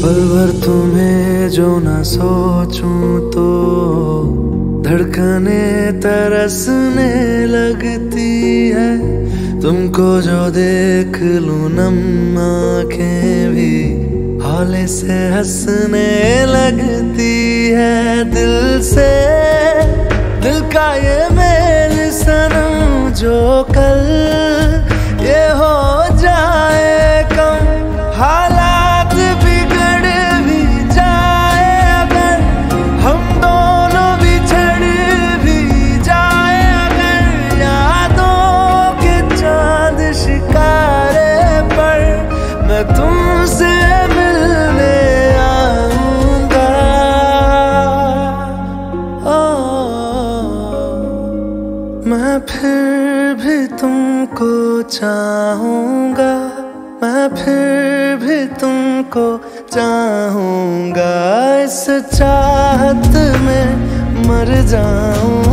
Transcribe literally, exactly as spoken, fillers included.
पल भर तुम्हें जो ना सोचूं तो धड़कने तरसने लगती है। तुमको जो देख लूं नम आँखें भी हौले से हंसने लगती है। दिल से दिल का ये मेल सनम जो कल ये हो जाए कम, हालात बिगड़ भी जाए अगर, हम दोनों बिछड़ भी जाए अगर, यादों के चांद शिकारे पर मैं तुमसे मिलने आऊंगा। मैं फिर भी तुमको चाहूंगा, मैं फिर भी तुमको चाहूंगा, इस चाहत में मर जाऊं।